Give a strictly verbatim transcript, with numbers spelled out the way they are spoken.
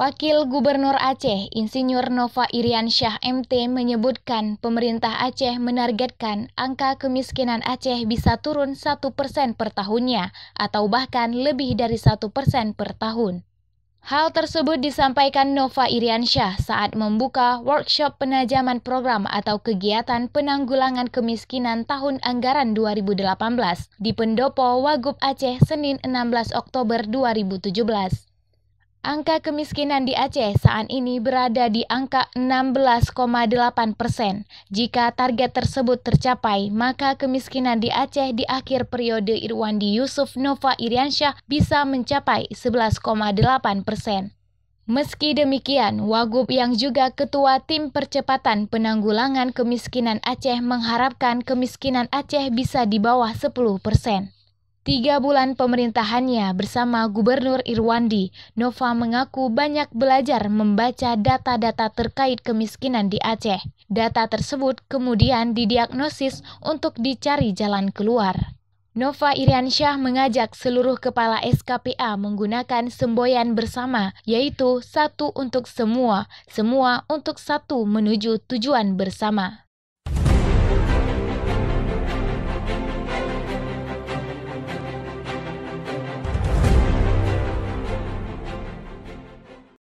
Wakil Gubernur Aceh, Insinyur Nova Iriansyah M T menyebutkan pemerintah Aceh menargetkan angka kemiskinan Aceh bisa turun satu persen per tahunnya atau bahkan lebih dari satu persen per tahun. Hal tersebut disampaikan Nova Iriansyah saat membuka workshop penajaman program atau kegiatan penanggulangan kemiskinan tahun anggaran dua ribu delapan belas di Pendopo Wagub Aceh Senin enam belas Oktober dua ribu tujuh belas. Angka kemiskinan di Aceh saat ini berada di angka enam belas koma delapan persen. Jika target tersebut tercapai, maka kemiskinan di Aceh di akhir periode Irwandi Yusuf Nova Iriansyah bisa mencapai sebelas koma delapan persen. Meski demikian, Wagub yang juga Ketua Tim Percepatan Penanggulangan Kemiskinan Aceh mengharapkan kemiskinan Aceh bisa di bawah sepuluh persen. Tiga bulan pemerintahannya bersama Gubernur Irwandi, Nova mengaku banyak belajar membaca data-data terkait kemiskinan di Aceh. Data tersebut kemudian didiagnosis untuk dicari jalan keluar. Nova Iriansyah mengajak seluruh kepala S K P A menggunakan semboyan bersama, yaitu satu untuk semua, semua untuk satu menuju tujuan bersama.